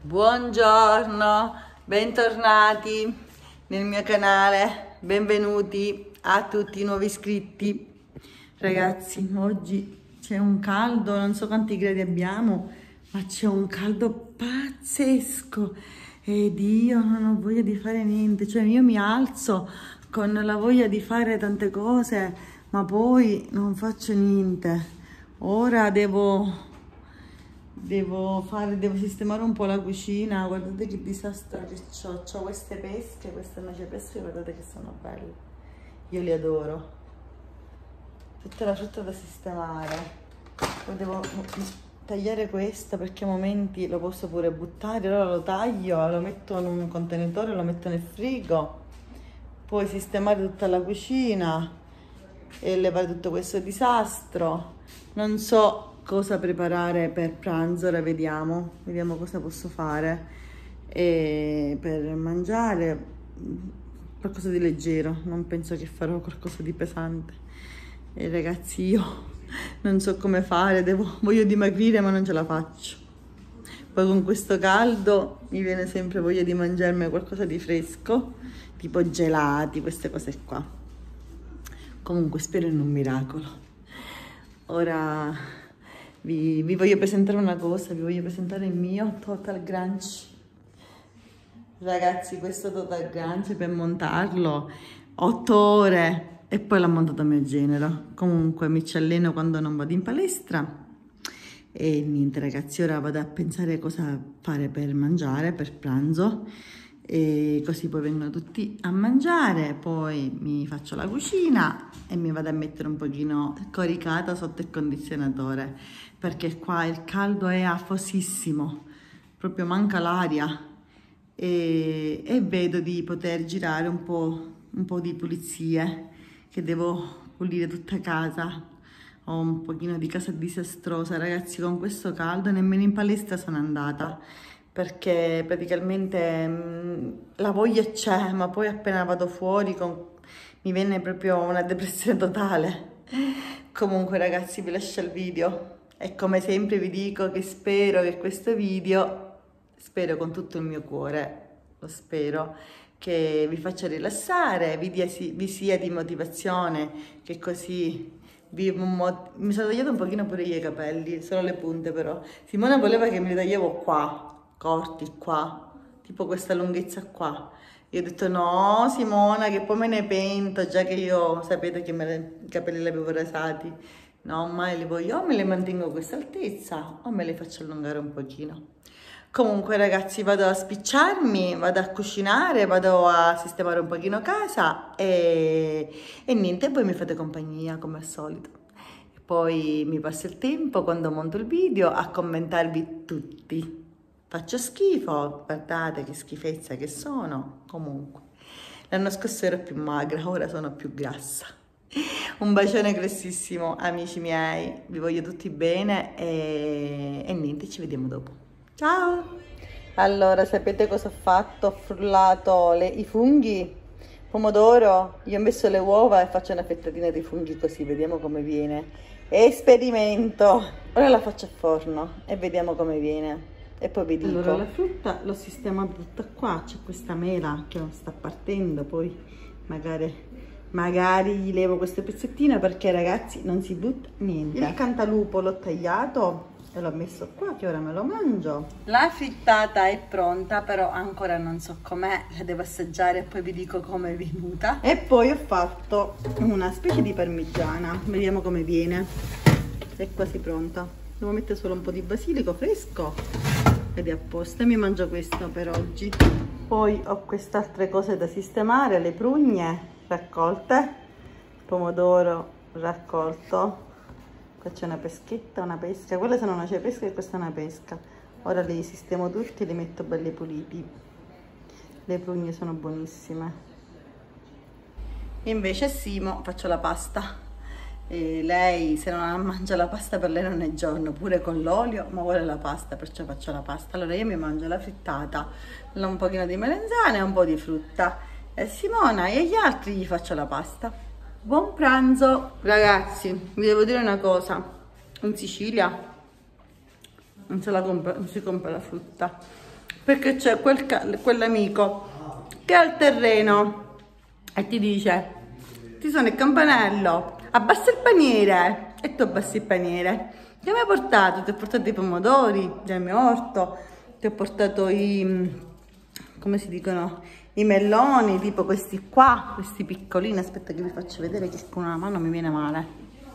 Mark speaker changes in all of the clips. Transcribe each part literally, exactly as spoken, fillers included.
Speaker 1: Buongiorno, bentornati nel mio canale, benvenuti a tutti i nuovi iscritti. Ragazzi, oggi c'è un caldo, non so quanti gradi abbiamo, ma c'è un caldo pazzesco ed io non ho voglia di fare niente, cioè io mi alzo con la voglia di fare tante cose, ma poi non faccio niente. Ora devo... Devo fare, devo sistemare un po' la cucina. Guardate che disastro che ho. Ho queste pesche, queste noci pesche, guardate che sono belle. Io li adoro. Tutta la frutta da sistemare. Poi devo tagliare questo perché a momenti lo posso pure buttare. Allora lo taglio, lo metto in un contenitore, lo metto nel frigo. Poi sistemare tutta la cucina e levare tutto questo disastro. Non so cosa preparare per pranzo, ora vediamo, vediamo cosa posso fare e per mangiare qualcosa di leggero, non penso che farò qualcosa di pesante. E ragazzi, io non so come fare, devo, voglio dimagrire ma non ce la faccio. Poi con questo caldo mi viene sempre voglia di mangiarmi qualcosa di fresco, tipo gelati, queste cose qua. Comunque spero in un miracolo. Ora Vi, vi voglio presentare una cosa, vi voglio presentare il mio Total Grunge. Ragazzi, questo Total Grunge per montarlo otto ore e poi l'ha montato a mio genero. Comunque mi ci alleno quando non vado in palestra e niente ragazzi, ora vado a pensare cosa fare per mangiare, per pranzo, e così poi vengono tutti a mangiare, poi mi faccio la cucina e mi vado a mettere un pochino coricata sotto il condizionatore perché qua il caldo è afosissimo, proprio manca l'aria e, e vedo di poter girare un po', un po' di pulizie, che devo pulire tutta casa. Ho un pochino di casa disastrosa ragazzi, con questo caldo nemmeno in palestra sono andata perché praticamente mh, la voglia c'è, ma poi appena vado fuori con, mi viene proprio una depressione totale. Comunque ragazzi, vi lascio il video e come sempre vi dico che spero che questo video, spero con tutto il mio cuore, lo spero, che vi faccia rilassare, vi, dia, vi sia di motivazione, che così vi, mi sono tagliato un pochino pure io i capelli, solo le punte però. Simona voleva che me li tagliavo qua, corti qua, tipo questa lunghezza qua. Io ho detto no Simona, che poi me ne pento, già che io sapete che me le, i capelli li avevo rasati. No, mai li voglio, o me le mantengo a questa altezza o me le faccio allungare un pochino. Comunque ragazzi, vado a spicciarmi, vado a cucinare, vado a sistemare un pochino casa e, e niente, poi mi fate compagnia come al solito. E poi mi passo il tempo quando monto il video a commentarvi tutti. Faccio schifo, guardate che schifezza che sono. Comunque, l'anno scorso ero più magra, ora sono più grassa. Un bacione grossissimo amici miei, vi voglio tutti bene e, e niente, ci vediamo dopo. Ciao! Allora, sapete cosa ho fatto? Ho frullato le, i funghi, pomodoro, gli ho messo le uova e faccio una fettatina di funghi così, vediamo come viene. Esperimento! Ora la faccio a forno e vediamo come viene. E poi vi dico. Allora la frutta l'ho sistemata tutta qua, c'è questa mela che non sta partendo, poi magari, magari gli levo questo pezzettino perché ragazzi non si butta niente. Il cantalupo l'ho tagliato e l'ho messo qua che ora me lo mangio. La frittata è pronta, però ancora non so com'è, la devo assaggiare e poi vi dico come è venuta. E poi ho fatto una specie di parmigiana, vediamo come viene. È quasi pronta. Devo mettere solo un po' di basilico fresco ed è a posto. E mi mangio questo per oggi. Poi ho queste altre cose da sistemare, le prugne raccolte, pomodoro raccolto, qua c'è una peschetta, una pesca, quelle sono una pesca e questa è una pesca. Ora li sistemo tutti e li metto belli puliti. Le prugne sono buonissime. Invece Simo faccio la pasta. E lei se non mangia la pasta per lei non è giorno, pure con l'olio, ma vuole la pasta, perciò faccio la pasta. Allora io mi mangio la frittata, un pochino di melenzane e un po' di frutta, e Simona e agli altri gli faccio la pasta. Buon pranzo ragazzi. Vi devo dire una cosa, in Sicilia non, se la compra, non si compra la frutta, perché c'è quel quell'amico che ha il terreno e ti dice: ti suona il campanello, abbassa il paniere, e tu abbassi il paniere. Che mi hai portato? Ti ho portato i pomodori del mio orto, ti ho portato i, come si dicono, i meloni, tipo questi qua, questi piccolini. Aspetta che vi faccio vedere, che con una mano mi viene male.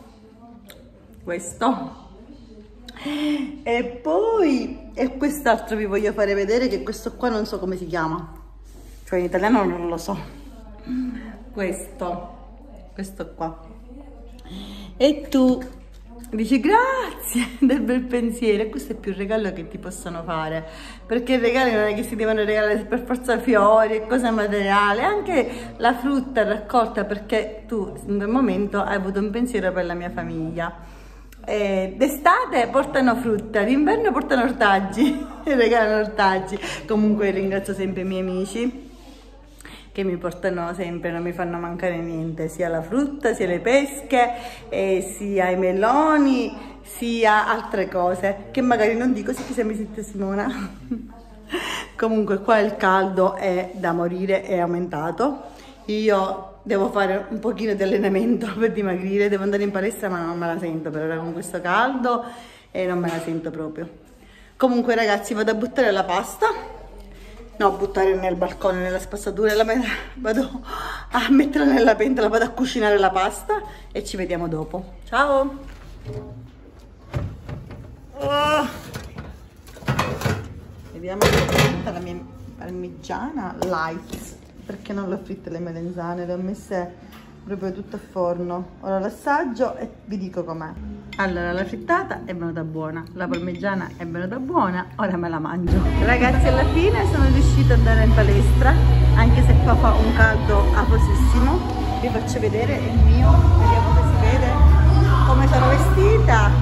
Speaker 1: Questo. E poi, e quest'altro vi voglio fare vedere, che questo qua non so come si chiama, cioè in italiano non lo so. Questo, questo qua. E tu dici grazie del bel pensiero, e questo è più il regalo che ti possono fare, perché i regali non è che si devono regalare per forza fiori e cose materiali, anche la frutta raccolta, perché tu in quel momento hai avuto un pensiero per la mia famiglia. Eh, d'estate portano frutta, d'inverno portano ortaggi, regalano ortaggi. Comunque ringrazio sempre i miei amici che mi portano sempre, non mi fanno mancare niente, sia la frutta, sia le pesche, eh, sia i meloni, sia altre cose che magari non dico, sì che se mi sente Simona. Comunque qua il caldo è da morire, è aumentato. Io devo fare un pochino di allenamento per dimagrire, devo andare in palestra, ma non me la sento per ora con questo caldo e non me la sento proprio. Comunque ragazzi, vado a buttare la pasta, no, buttare nel balcone, nella spazzatura, la vado a metterla nella pentola, vado a cucinare la pasta e ci vediamo dopo. Ciao! Oh. Vediamo la mia parmigiana light, perché non l'ho fritte le melenzane, le ho messe proprio tutte a forno. Ora l'assaggio e vi dico com'è. Allora, la frittata è venuta buona, la parmigiana è venuta buona, ora me la mangio. Ragazzi, alla fine sono riuscita ad andare in palestra, anche se qua fa un caldo afosissimo. Vi faccio vedere il mio, vediamo se si vede come sono vestita.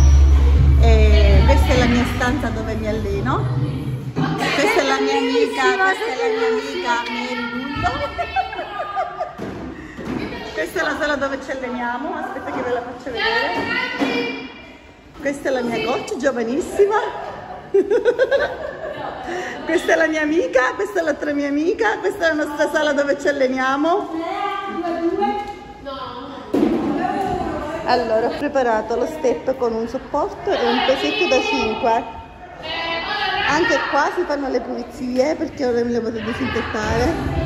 Speaker 1: E questa è la mia stanza dove mi alleno. Questa è la mia amica, questa è la mia amica Mary. Questa è la sala dove ci alleniamo, aspetta che ve la faccio vedere. Questa è la mia coach, giovanissima. Questa è la mia amica, questa è l'altra mia amica, questa è la nostra sala dove ci alleniamo. Allora, ho preparato lo step con un supporto e un pesetto da cinque. Anche qua si fanno le pulizie perché ora me le vado a disinfettare.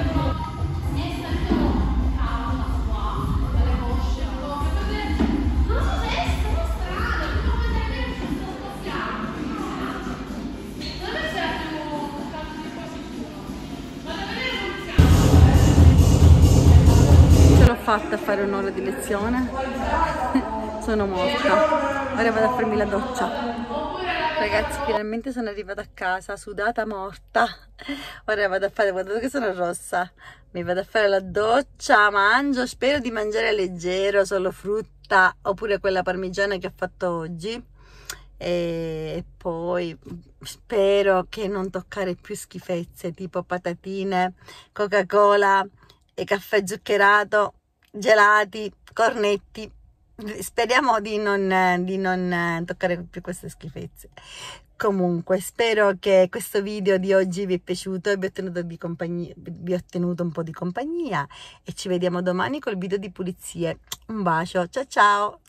Speaker 1: Ce l'ho fatta a fare un'ora di lezione. Sono morta. Ora vado a farmi la doccia. Ragazzi, finalmente sono arrivata a casa, sudata morta. Ora vado a fare, guardate che sono rossa. Mi vado a fare la doccia, mangio, spero di mangiare leggero, solo frutta, oppure quella parmigiana che ho fatto oggi. E poi spero che non toccare più schifezze, tipo patatine, Coca-Cola, e caffè zuccherato, gelati, cornetti. Speriamo di non, di non toccare più queste schifezze. Comunque spero che questo video di oggi vi è piaciuto e vi ho tenuto, di compagnia, vi ho tenuto un po' di compagnia, e ci vediamo domani col video di pulizie. Un bacio, ciao ciao!